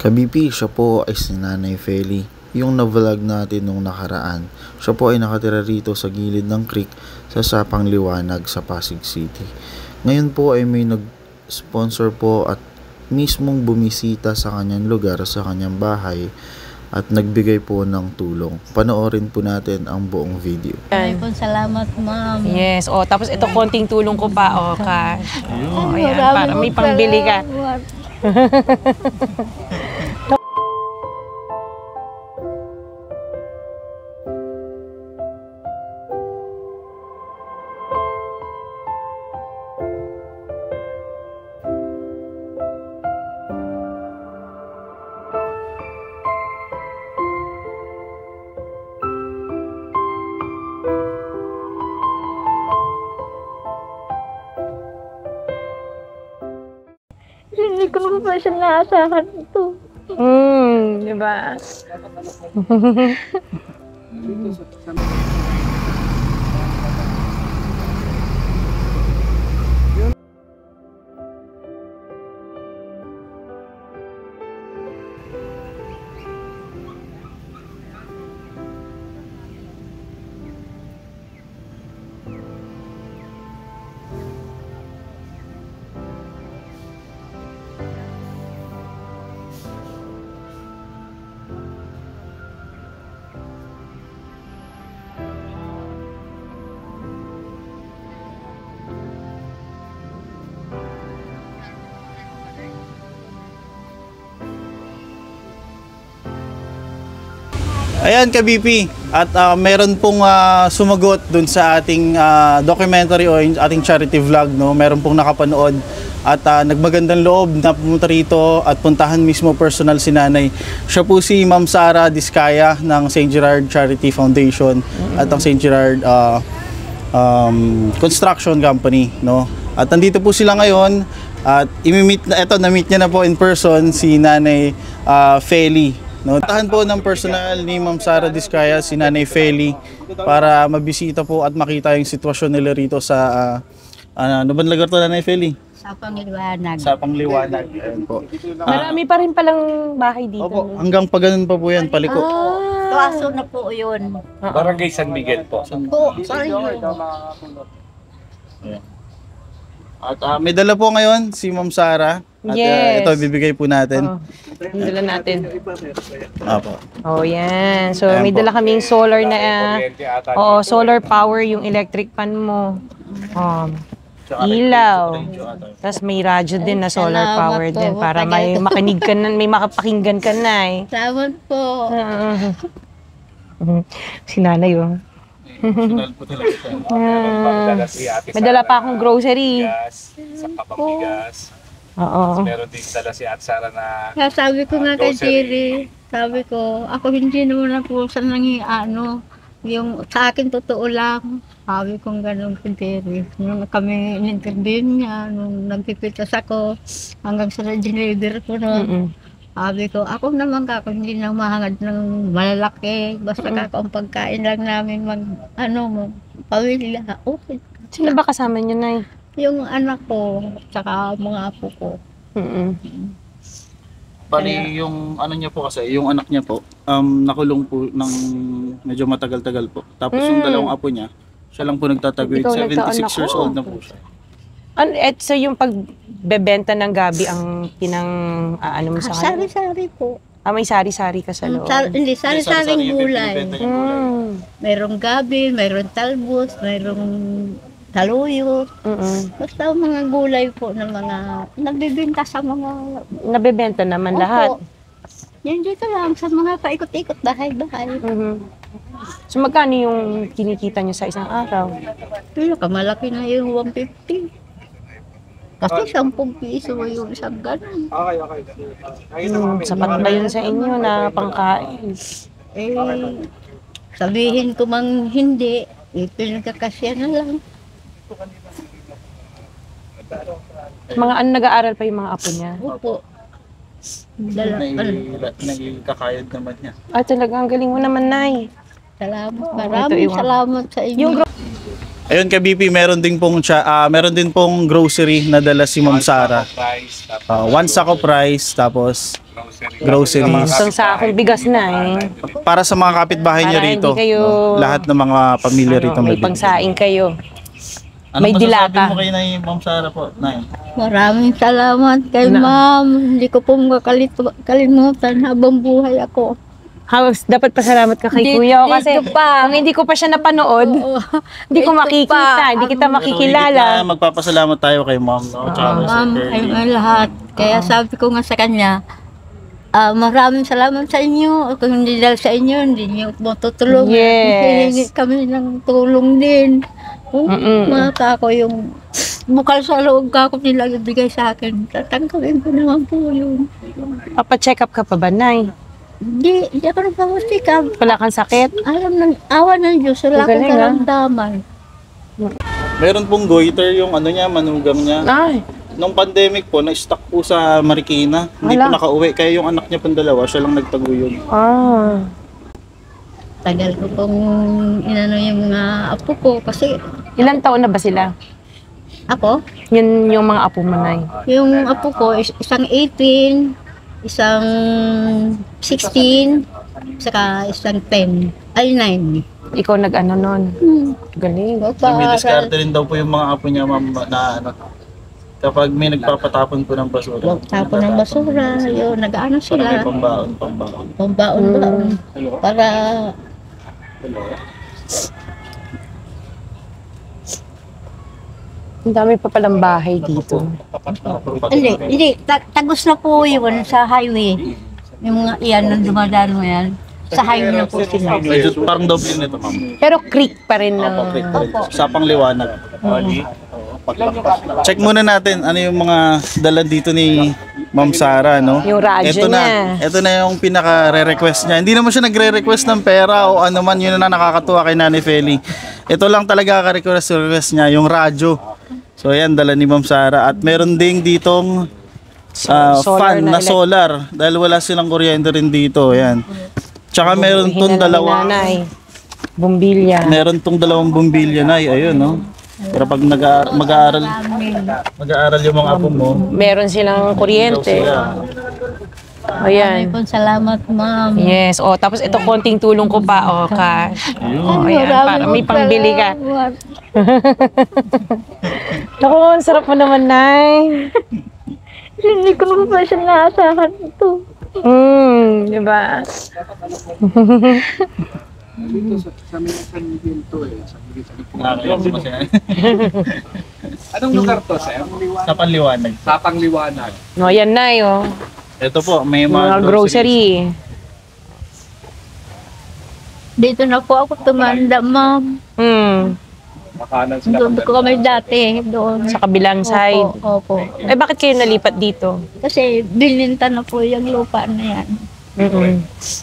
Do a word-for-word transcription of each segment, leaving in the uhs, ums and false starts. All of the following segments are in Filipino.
Ka-B P, siya po ay si Nanay Feli, yung na-vlog natin nung nakaraan. Siya po ay nakatira rito sa gilid ng creek sa Sapang Liwanag sa Pasig City. Ngayon po ay may nag-sponsor po at mismong bumisita sa kanyang lugar, sa kanyang bahay at nagbigay po ng tulong. Panoorin po natin ang buong video. Ay po, salamat ma'am. Yes, oh, tapos ito konting tulong ko pa, oh, cash. Oh, ayan, para may pangbili ka. Hindi ko pa siya naasahan ito. Hmm, di ba? Ayan ka-B P, at uh, meron pong uh, sumagot dun sa ating uh, documentary o ating charity vlog, no? Meron pong nakapanood at uh, nagmagandang loob na pumunta rito at puntahan mismo personal si nanay. Siya po si Ma'am Sara Diskaya ng Saint Gerard Charity Foundation at ang Saint Gerard uh, um, Construction Company, no? At nandito po sila ngayon at imi-meet na, eto, na-meet niya na po in person si Nanay uh, Feli. No, tahan po ng personal ni Ma'am Sara Diskaya si Nanay Feli para mabisita po at makita yung sitwasyon nila rito sa uh, ano ba lugar to, Nanay Feli? Sapang Liwanag. Sapang Liwanag. Ayun po. Marami pa rin palang bahay dito. Opo, hanggang pa ganun pa po yan, paliko. Ah, Tuaso na po yun. Barangay San Miguel po. Po, sorry. At uh, may dala po ngayon si Ma'am Sara. At uh, Yes. ito bibigay po natin. Oh, dala natin. Opo. Oh, yan. So, Ayan may po. dala kaming solar na, uh, oo, solar power yung electric pan mo. Um, ilaw. Tapos may radyo din na solar Salamat power po. din para may makinig ka na, may makapakinggan ka na eh. Salamat po. Si nanay oh. Personal po talaga siya. Ah, Si Ate may dala Sara pa akong grocery. bigas, sa kapambigas. Oo. Meron din dala si Ate Sara na Kaya sabi ko nga kay grocery. Jerry, sabi ko, ako hindi naman na po sa nangi, ano, yung sa akin totoo lang. Sabi ko gano'n kay Jerry. Nung kami in-interview niya, nung nagpipitas ako, hanggang sa na-deliver ko na. Mm-mm. Sabi ko, ako naman kako, hindi na mahangad ng malalaki. Basta kako ang pagkain lang namin mag, ano mo, pamilya. Okay. Sino ba kasama niyo, Nay? Yung anak ko, tsaka mga apo ko. Mm-mm. Bali yung ano niya po kasi, yung anak niya po, um, nakulong po ng medyo matagal-tagal po. Tapos yung Mm. dalawang apo niya, siya lang po nagtataguyod, Ikaw seventy-six nagkaanak years ko. old na po siya. Ano, et so yung pagbebenta ng gabi ang pinang ah, ano mo sa kanya? Sari-sari po. Ah, may sari-sari ka sa loob. Sar- hindi, sari-saring Sari-sari yung gulay. binibenta niyang gulay. Mm. Mayroong gabi, mayroong talbos, mayroong taluyot. Mm-mm. Basta mga gulay po na mga nabibinta sa mga... Nabebenta naman lahat. Opo. Yan dito lang sa mga paikot-ikot bahay-bahay. Mhm. So magkano yung kinikita niyo sa isang araw? Pero kamalaki na yung one fifty. Kasi sampung piso yung isang ganun. Okay, okay. Hmm, sapat ba yun sa inyo na pangkain? Eh, sabihin ko mang hindi, eh, pinagkakasya na lang. Mga ano, nag-aaral pa yung mga apo niya? Opo. Dala, ano, Nagkakayod naman niya. Ah, talaga, ang galing mo naman, Nay. salamat. Ito Maraming yung- salamat sa inyo. Yung Ayun ka B P, meron din pong cha, ah, meron din pong grocery na dala si Ma'am Sara. Price, tapos Ah, one sack of rice, tapos grocery. groceries. Isang sakong bigas na eh. para sa mga kapitbahay niyo Para rito. hindi kayo- no? Lahat ng mga pamilya rito Ano, may bibili. pangsaing kayo. Ano may masasabi dilata. mo kay Nay Ma'am Sara po, Nay? Maraming salamat kay Na- ma'am. Hindi ko po makakalimutan habang buhay ako. Halos dapat pasalamat ka kay Di- Kuya kasi dito pa. kung hindi ko pa siya napanood, Oo. hindi ko Dito makikita, pa. hindi kita Ang- Pero makikilala. higit na magpapasalamat tayo kay Ma'am. No? Tsaka kay Sir Ma'am, Curly. kayong ang lahat. Kaya sabi ko nga sa kanya, ah, maraming salamat sa inyo. Kung hindi dahil sa inyo, hindi niyo po tutulungan. Yes. Hihingi kami ng tulong din. Kung Mm-mm. mata ko yung bukal sa loob ka ko nila ibigay sa akin. Tatangkawin ko naman po yun. Papa-check up ka pa ba, Nay? Hindi, hindi ako nagpapasikap. Wala kang sakit? Alam ng awa ng Diyos, wala akong Magaling, ah. karamdaman. Meron pong goiter yung ano niya, manugang niya. Ay, Nung pandemic po, na-stuck po sa Marikina. Hindi po Wala. nakauwi. Kaya yung anak niya pang dalawa, siya lang nagtaguyod. ah. Tagal ko pong inano yung mga apo ko kasi Ilan taon na ba sila? ako, Yun yung mga apo mo, Nay. yung apo ko is- isang eighteen, isang sixteen, saka isang ten, ay nine. Ikaw nag-ano nun. Hmm. Galing. Dumidiskarte rin daw po yung mga apo niya, ma'am, na ano, kapag may nagpapatapon po ng basura. Tapon ng basura, yun, nag-ano Para may sila, pambaon, pambaon. pambaon-baon, para Ang dami pa palang bahay dito. Hindi, hindi. Ta- tagos na po yun sa highway. Yung mga iyan nang dumadaan mo yan. Sa highway na po sila. Medyo parang doble nito, ma'am. Pero creek pa rin ng... Opo, correct, correct. Sa pangliwanag. Check muna natin ano yung mga dala dito ni Ma'am Sara, no? Yung radyo ito na, niya. ito na yung pinaka-re-request niya. Hindi naman siya nagre-request ng pera o ano man, yun na nakakatuwa kay Nanay Feli. Ito lang talaga ka-request request niya, yung radyo. So ayan, dala ni Ma'am Sara. At meron ding ditong ah, solar fan na na, solar. Dahil wala silang kuryente rin dito. Ayan. Tsaka meron tong Hinala ni dalawa. Nanay. Bumbilya. Meron tong dalawang bumbilya na, ayun, no? Pero pag nag- mag-aaral, mag-aaral yung mga apo mo, Meron silang kuryente. Ayan. Ay po, salamat ma'am. Yes. O, tapos ito konting tulong ko pa. O, cash. O, ayan. Para may pangbili ka. Salamat. Naku, ang sarap mo naman, Nay. Hindi ko naman pa siya naasahan ito. Hmm, di ba? nakakailan mo siya. Anong lugar to, sir? Sa panliwanag. Tapang Liwanag. O, ayan, Nay. O. Ito po, may mga, Mga grocery. Dito na po ako tumanda ma'am. Hmm. Makanan sila. Doon ko kami dati. Doon. Sa kabilang side. Opo, opo. Eh, bakit kayo nalipat dito? Kasi bininta na po yung lupa na yan. Mm-mm.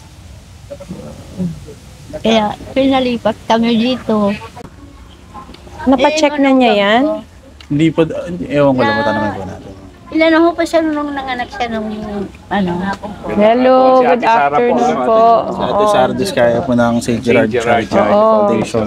Kaya pinalipat kami dito. Napacheck na niya yan? Hindi po, ewan ko lang, matanongin po natin. Ilan na ho pa siya nung nanganak siya nung ano. Hello, Si good Ate Sara po. afternoon po. Sa Ate Sara Diskaya po ng Saint Gerard Saint Gerard Charity Oo. Foundation.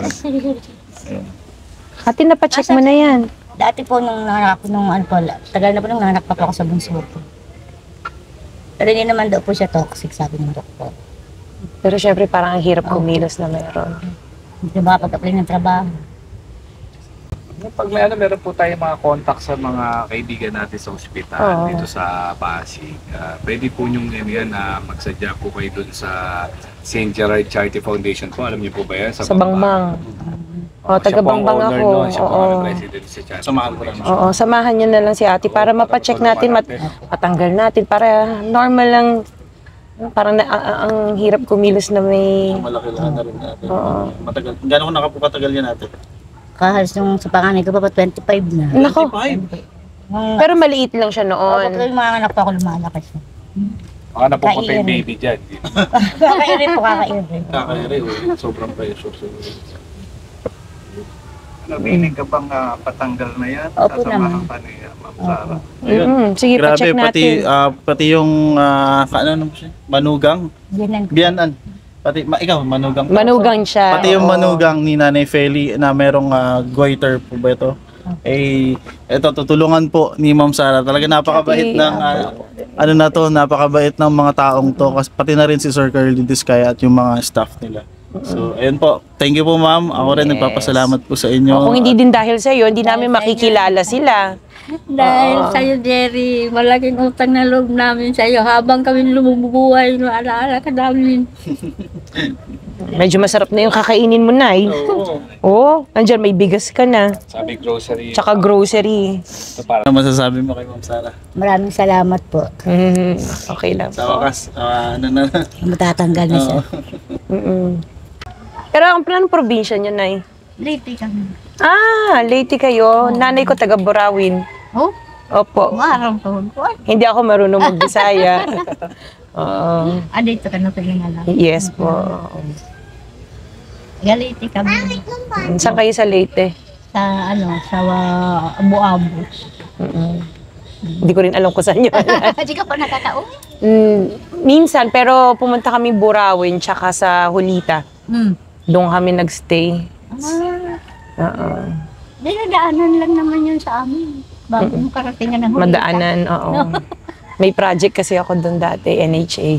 Ate, napacheck mo na yan. Dati po nung nanganak ako nung ano po, tagal na po nung nanganak pa po ako sa bunso ko. Pero hindi naman daw po siya toxic, sabi ng doktor. Pero syempre parang ang hirap kumilos na meron. Hindi makapag-apply ng trabaho. Pag may ano, meron po tayong mga contact sa mga kaibigan natin sa ospital Oo. dito sa Pasig. Uh, pwede po yung ano yan na magsadya po kayo dun sa Saint Gerard Charity Foundation po. Alam niyo po ba yan? Sa Bangbang. O, taga Bangbang ako. Siya po Oo. ang president sa charity. Samahan ko lang. Oo, samahan niyo na lang si ate para mapacheck natin, mat matanggal natin para normal lang. Parang na, a- a- ang hirap kumilos na may... Malaki lang na rin natin. Oo. Matagal. Gano'n ko nakapukatagal yan natin? Kahit yung sa panganay ko pa pa twenty-five na. Nako, Nung pero maliit lang siya ako noon. tuloy mga anak pa ako lumalaki siya. Baka napupunta yung Kain. baby dyan. Kakainin po, kakainin. Kakairi, oh. Sobrang pressure siguro. Naminig ka bang ah, patanggal na yan? Opo Sasamahan naman. pa ni ah, Ma'am Sara. Ayun. Mm, sige, Grabe, pa-check pati, natin. ah, pati yung, ah, ka- ano naman siya? Manugang. Yan lang. Biyanan. Pati, ma, ikaw, manugang. Manugang siya. Pati yung oo. manugang ni Nanay Feli na merong ah, goiter po ba ito? Eh, ito, tutulungan po ni Ma'am Sara. Talaga napakabait ng, ah, ano na to, napakabait ng mga taong to. Kasi pati na rin si Sir Curly Discaya at yung mga staff nila. So, ayun po. Thank you po, Ma'am. Ako rin Yes. nagpapasalamat po sa inyo. Oh, kung hindi din dahil sa iyo, hindi namin makikilala sila. Dahil sa'yo, Jerry, malaking utang na loob namin sa'yo habang kami lumubuhay, no, alaala ka namin. Medyo masarap na yung kakainin mo, Nay. Oo. Oo, nandyan may bigas ka na. Sabi grocery. Tsaka grocery. Ito para Ano masasabi mo kay Ma'am Sara? Maraming salamat po. Mm, okay lang. Sa wakas, ah, ano na. Matatanggal na siya. Mm-mm. Pero ang plan probinsya niyo, Nay? Late kami. Ah, Leyte kayo. Nanay ko taga Burawin. Oh, Opo. marang tuhod ko. Ay, Hindi ako marunong mag-Bisaya. Oo. ah, dito ka na pinangalan. Yes po. Galiti kami Saan kayo sa Leyte? sa, ano, sa uh, Abu-Abu. Mm-mm. Hindi ko rin alam kung saan yun. Hindi ka pa nakakauwi? mm, minsan, pero pumunta kami Burawin tsaka sa Hulita. Hmm. Doon kami nagstay. Ah, Oo. dinadaanan lang naman yun sa amin. Bago mo karating ka ng Hulita. Madaanan, oo. May project kasi ako doon dati, N H A.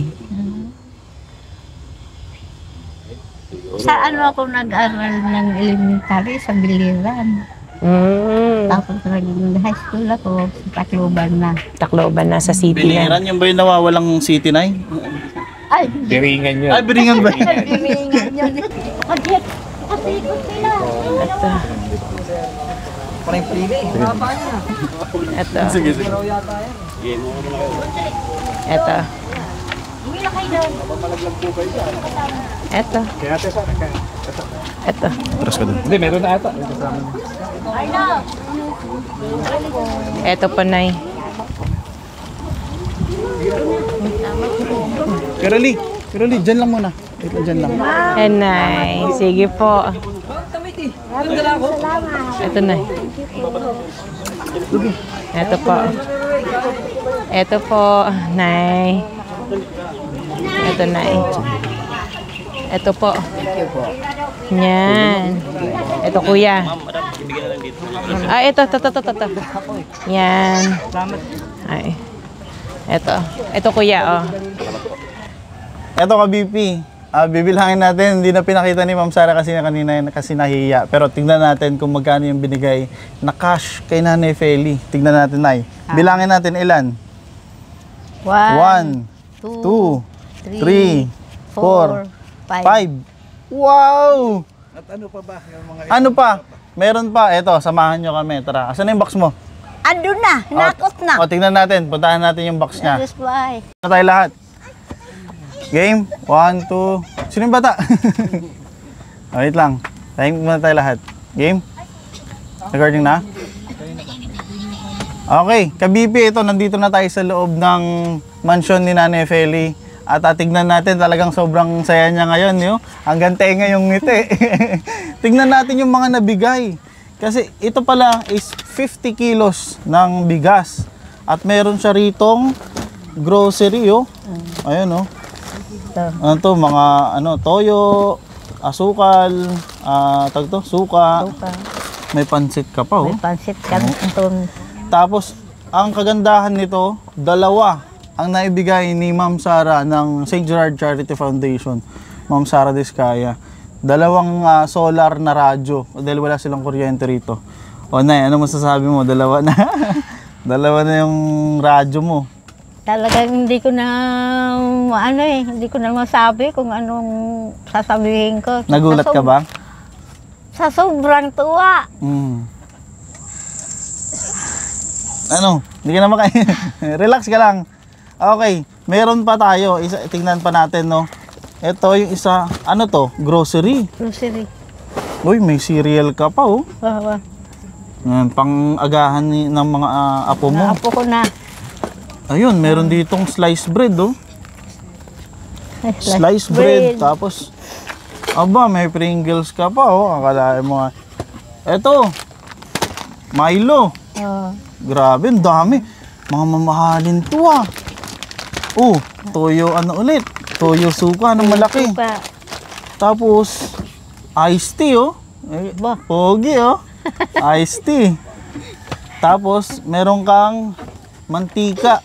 Sa ano ako nag-aral ng elementary sa Biliran. Mm, Tapos nag-high school ako sa Tacloban na. Tacloban, nasa city na. Biliran, yung ba yung nawawalang City Nine? Ay, Biringan yun. Ay, biringan ba? biringan yun. Kasi, kasi ikot sila. Ito. Ito. Sige, sige. Ito. Ito. Ito. Tras ka dun. Hindi, meron na ata. Ito pa, Nay. Karoli, Karoli, dyan lang muna. Ito, dyan lang. Eh, Nay. Sige po. Ito, Nay. Ito po. Ito po, Nay. Ito, Nay. Ito po. Yan. Ito, Kuya. Ah, ito, ito, ito, ito, ito. Yan. Ay. Ito. Ito, Kuya, oh. Eto ka, B P. Ah, bibilangin natin, hindi na pinakita ni Ma'am Sara kasi na kanina kasi nahiya. Pero tingnan natin kung magkano yung binigay na cash kay Nanay Feli. Tingnan natin, Nay. Bilangin natin ilan? One, One, two, three, four, five. Wow! At ano pa ba? Yung mga Ano pa? Meron pa. Eto, samahan nyo kami. Tara. Asan na yung box mo? andun na, nakot na. O, tingnan natin. Puntahan natin yung box niya. Yes, bye. Na tayo lahat. Game. One, two. Sino yung bata? oh, wait lang. Tayo muna tayo lahat. Game. Recording na? Okay. Ka-B P, ito. Nandito na tayo sa loob ng mansion ni Nanay Feli. At uh, tignan natin, talagang sobrang saya niya ngayon. Yo. Hanggang tenga yung ngiti. Tignan natin yung mga nabigay. Kasi ito pala is fifty kilos ng bigas. At meron siya ritong grocery. Yo. Ayun, oh. Ano to, mga ano, toyo, asukal, ah, tag to, suka. Suka. May pansit ka pa, oh. May pansit kami. Itong Tapos, ang kagandahan nito, dalawa ang naibigay ni Ma'am Sara ng Saint Gerard Charity Foundation, Ma'am Sara Discaya. Dalawang ah, solar na radyo, dahil wala silang kuryente rito. O Nay, ano masasabi mo? Dalawa na. Dalawa na yung radyo mo. talagang hindi ko na, ano eh, hindi ko na masabi kung anong sasabihin ko. Nagulat Sa ka sob- ba? Sa sobrang tuwa. Mm. Ano? Hindi ka na makain. Relax ka lang. Okay, meron pa tayo. Isa, tingnan pa natin, no? Ito yung isa, ano to? Grocery. Grocery. Uy, may cereal ka pa, oh. Wawa. Yan, pang-agahan ni, ng mga ah, apo mo. Naapo ko na. Ayun, meron ditong sliced bread, oh. Sliced bread. Tapos, aba, may Pringles ka pa, oh. Akalain mo nga. Eto, Milo. Oh. Grabe, ang dami. Mga mamahalin to, ah. Oh, toyo ano ulit? Toyo suka na malaki. Suka. Tapos, iced tea, oh. Eh, pogi, oh. Iced tea. Tapos, meron kang mantika.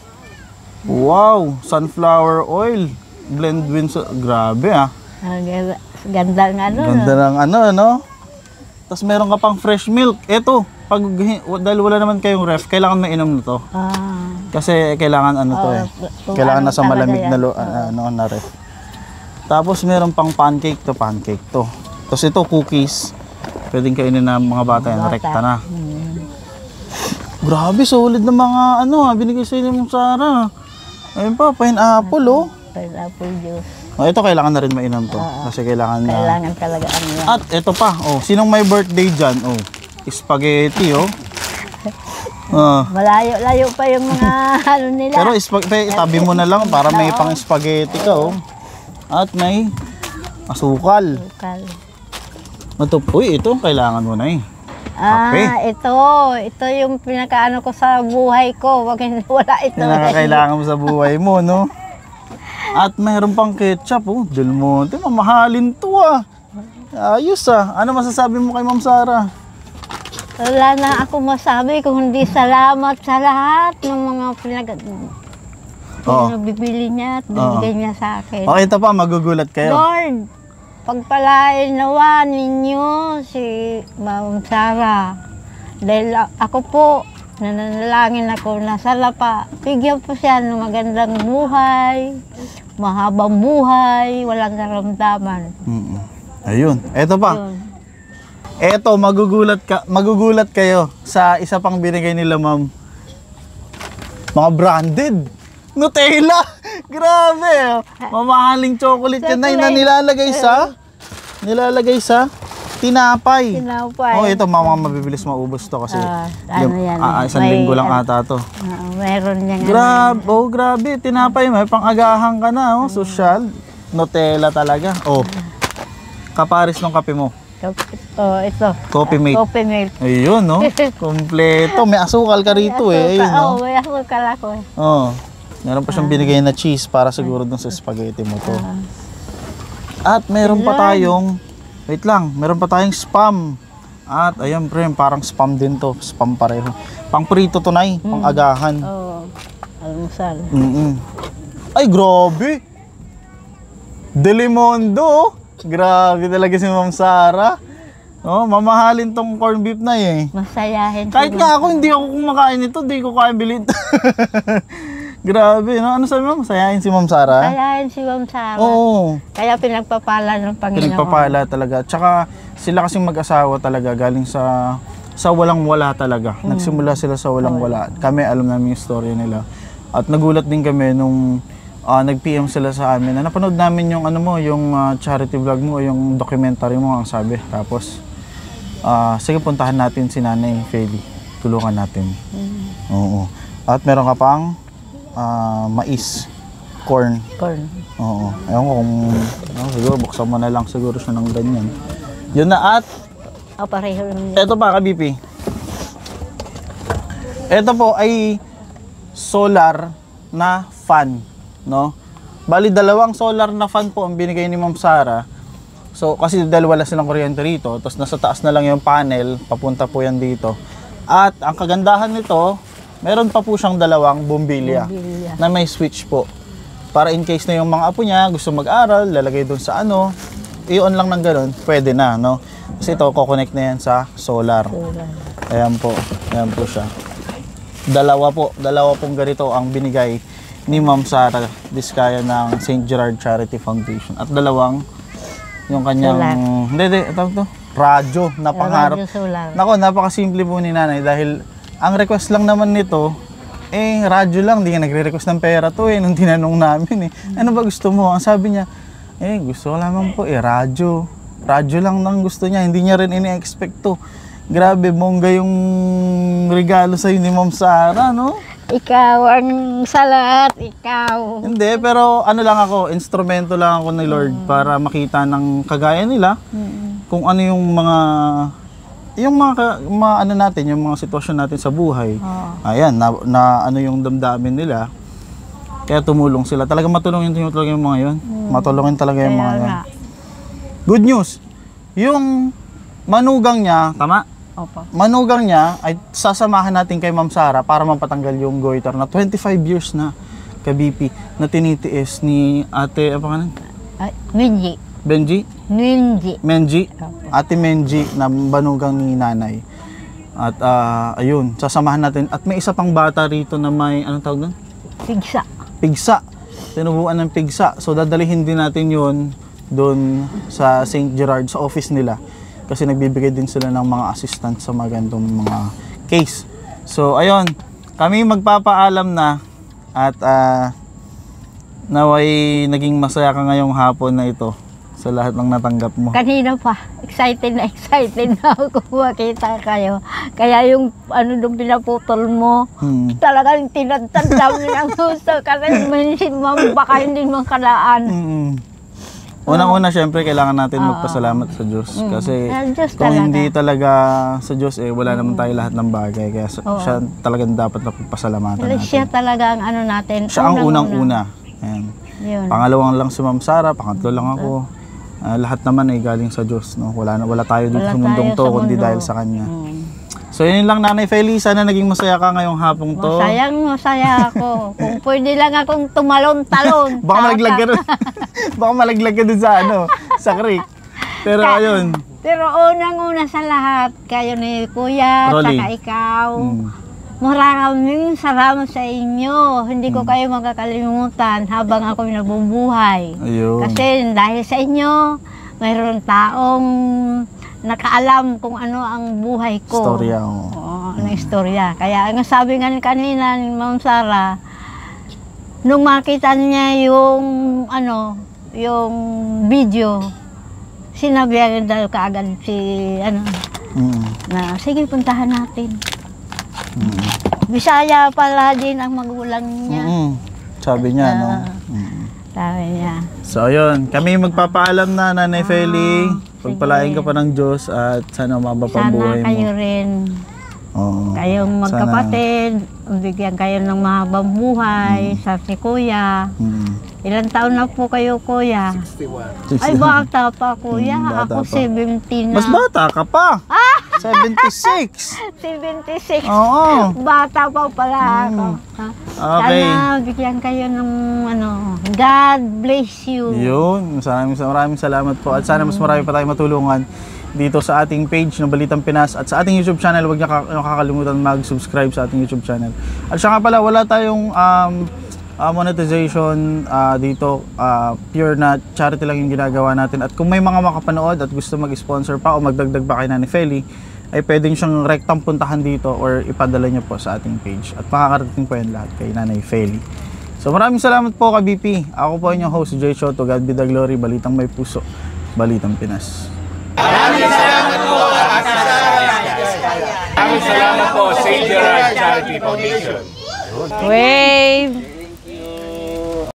Wow, sunflower oil. Blend with, sa- grabe, ah. Ang ganda, ganda ng ano. Ganda ng ano, ano. Tapos meron ka pang fresh milk. Eto, pag, hi- dahil wala naman kayong ref, kailangan mainom na to. Ah, Kasi kailangan ano to Oo, eh. kung Kailangan ano nasa talaga malamig yan. na lo, ah, ano na ref. Tapos meron pang pancake to, pancake to. Tapos ito cookies. Pwedeng kainin ng mga bata yan, Bata. rekta na. Grabe, solid na mga ano ah, binigay sa inyo mong Sarah. Ayun pa, pineapple oh. pineapple juice. Oh, ito kailangan na rin mainom to. Kasi kailangan na. Kailangan talaga ano yan. At ito pa, oh, sinong may birthday dyan? Oh, spaghetti oh. Ah. Malayo-layo pa yung mga ano nila. Pero ispa- pe- tabi mo na lang para may pang spaghetti ka oh. At may asukal. Lokal. Ito, uy, ito kailangan mo na eh. Ah, Kape. ito. Ito yung pinakaano ko sa buhay ko. Wag hindi wala ito. Yan ang kakailangan mo sa buhay mo, no? At mayroon pang ketchup, oh. Del Monte, mamahalin to ah. Ayos ah. Ano masasabi mo kay Ma'am Sarah? Wala na ako masabi kung hindi salamat sa lahat ng mga pinag Oo. pinabibili niya at binigay niya sa akin. Okay, ito pa, magugulat kayo. Lord, pagpalain nawa ninyo si Ma'am Sarah. Dahil a- ako po, nananalangin ako na sana pa, bigyan po siya ng magandang buhay, mahabang buhay, walang karamdaman. Mm-mm. Ayun, ito pa. Yun. Eto, magugulat ka, magugulat kayo sa isa pang binigay nila, Ma'am. Mga branded. Nutella. Grabe. oh. Mamahaling chocolate yan na na nilalagay sa nilalagay sa tinapay. Tinapay. Oh, ito mga mabibilis maubos to kasi Ah, ano yung- yan, ah, isang may- linggo lang ata to. Ah, meron niya nga. Grabe, oh grabe, tinapay may pang-agahan ka na, oh, social. Nutella talaga. Oh. Kaparis ng kape mo. Oh, ito. Coffee mate. Coffee milk. Ayun, no? Kompleto. May asukal ka rito eh. Ayun, no? Oo, may asukal ako eh. Oh. Meron pa siyang binigay na cheese para siguro dun sa spaghetti mo to. At meron pa tayong, wait lang, meron pa tayong spam. At ayan pre, parang spam din to. Spam pareho. Pang prito to nay, pang agahan. Oo. Almusal. Mm-mm. Ay, grabe! Delimondo! Grabe talaga si Ma'am Sarah. Oh, mamahalin tong corned beef na eh. Masayahin. Kahit nga ako, hindi ako kumakain nito, hindi ko kaya bilhin. Grabe, no? Ano sabi mo? Masayahin si Ma'am Sarah? Masayahin si Ma'am Sarah. Oo, Kaya pinagpapala ng Panginoon. pinagpapala talaga. Tsaka sila kasing mag-asawa talaga, galing sa sa walang-wala talaga. Nagsimula sila sa walang-wala. Kami, alam namin yung story nila. At nagulat din kami nung ah, nag-P M sila sa amin na napanood namin yung ano mo, yung ah, charity vlog mo, yung documentary mo ang sabi. Tapos, ah, sige puntahan natin si Nanay Feli. Tulungan natin. Oo. At meron ka pang ah, mais, corn. Corn. Oo. Ewan ko kung, ano, siguro buksan mo na lang siguro siya ng ganyan. Yun na at, O, pareho lang. eto pa ka B P. Ito po ay solar na fan, no? Bali dalawang solar na fan po ang binigay ni Ma'am Sarah. So kasi dahil wala silang kuryente rito, tapos nasa taas na lang yung panel, papunta po yan dito. At ang kagandahan nito, meron pa po siyang dalawang bumbilya Bumbilya. na may switch po. Para in case na yung mga apo niya gusto mag-aral, lalagay doon sa ano, i-on lang ng ganun, pwede na, no? Kasi ito, kukonect na yan sa solar. Ayan po, ayan po siya. Dalawa po, dalawa pong ganito ang binigay ni Ma'am Sarah Diskaya ng Saint Gerard Charity Foundation. At dalawang yung kanyang, Solar. hindi, hindi, ito, ito, radyo na pangarap. Radyo solar. Nako, napakasimple po ni Nanay dahil ang request lang naman nito, eh, radyo lang, hindi nga nagre-request ng pera to eh, nung tinanong namin eh. Ano ba gusto mo? Ang sabi niya, eh, gusto ko lamang po eh, radyo. Radyo lang nang gusto niya, hindi niya rin ini-expect to. Grabe, bongga yung regalo sa'yo ni Ma'am Sarah, no? Ikaw ang sa lahat, ikaw. Hindi, pero ano lang ako, instrumento lang ako ni Lord para makita ng kagaya nila kung ano yung mga yung mga, ka- mga ano natin, yung mga sitwasyon natin sa buhay. Ayan, na, na ano yung damdamin nila. Kaya tumulong sila. Talaga matulungin tinutulungan yung mga yun. Matulungin talaga yung mga Kaya yun. nga. Good news. Yung manugang niya, tama? Opo. Manugang niya ay sasamahan natin kay Ma'am Sara para mapatanggal yung goiter na twenty-five years na ka B P na tinitiis ni Ate, apa nga Ay, Minji. Benji? Minji. Menji? Ate Menji na manugang ni nanay. At ah, ayun, sasamahan natin. At may isa pang bata rito na may, anong tawag doon? Pigsa. Pigsa. Tinubuan ng pigsa. So dadalihin din natin yun doon sa Saint Gerard, sa office nila. Kasi nagbibigay din sila ng mga assistant sa mga ganitong mga case. So ayun, kami magpapaalam na at uh, naway naging masaya ka ngayong hapon na ito sa lahat ng natanggap mo. Kanina pa, excited na excited na ako makita kayo. Kaya yung ano nung pinaputol mo, Hmm. talagang tinatanda mo ng gusto. Kasi minsan ma'am, baka hindi mo kalaan. Mm. Unang-una, syempre, kailangan natin magpasalamat sa Diyos. Kasi Ang Diyos kung talaga. hindi talaga sa Diyos, eh, wala naman tayo lahat ng bagay. Kaya sa- Oo. siya talagang dapat na pagpasalamatan Kasi siya natin. talaga ang ano natin. Siya ang unang-una. Ayan. Yun. Pangalawang lang si Ma'am Sara, pangatlo lang ako. Ah, lahat naman ay galing sa Diyos. No? Wala, na- wala tayo dito Wala sa mundong tayo to, sa kundi mundo. dahil sa Kanya. Mm. So yun lang, Nanay Feli. Sana naging masaya ka ngayong hapong to. Masayang masaya ako. Kung pwede lang akong tumalon-talon. Baka malaglag ka dun. Baka malaglag ka dun sa ano, sa creek. Pero Ka- ayun. Pero unang-una sa lahat, kayo ni Kuya, Rolly. saka ikaw. Mm. Maraming salamat sa inyo. Hindi ko kayo magkakalimutan habang ako nabubuhay. Ayun. Kasi dahil sa inyo, mayroon taong nakaalam kung ano ang buhay ko. Storya, oo. Oo, ang istorya. Kaya ang sabi nga kanina ni Ma'am Sara, nung makita niya yung ano, yung video, sinabihan daw kaagad si ano, Mm. na sige puntahan natin. Mm. Bisaya pala din ang magulang niya. Mm. Sabi niya, no? Ah. Mm. Sabi niya. So, ayun. Kami magpapaalam na, Nanay Feli. Pagpalain ka sige. pa ng Diyos at sana mababa pang Sana buhay mo. kayo rin, Oo. kayong Sana- magkapatid, bigyan kayo ng mahabang buhay sa si Kuya. Mm. Ilang taon na po kayo, Kuya? Ay, bata pa, Kuya. Mm, bata Ako pa. seventeen na. Mas bata ka pa. seventy-six. seventy-six. Oo. Bata pa pala ako. Ha? Okay. Sana bigyan kayo ng ano, God bless you. Yun. Maraming, maraming salamat po. At sana mas marami pa tayong matulungan dito sa ating page na Balitang Pinas. At sa ating YouTube channel, huwag niyo kak- niyo kakalimutan mag-subscribe sa ating YouTube channel. At siya nga pala, wala tayong um, uh, monetization uh, dito. Uh, pure na charity lang yung ginagawa natin. At kung may mga makapanood at gusto mag-sponsor pa o magdagdag pa kay Nanay Feli, ay pwedeng siyang rektang puntahan dito or ipadala niyo po sa ating page. At makakarating po yan lahat kay Nanay Feli. So maraming salamat po ka B P. Ako po inyong host, Jay Choto. God be the glory. Balitang may puso. Balitang Pinas. Maraming salamat po, Saint Gerard Charity Foundation. Wave!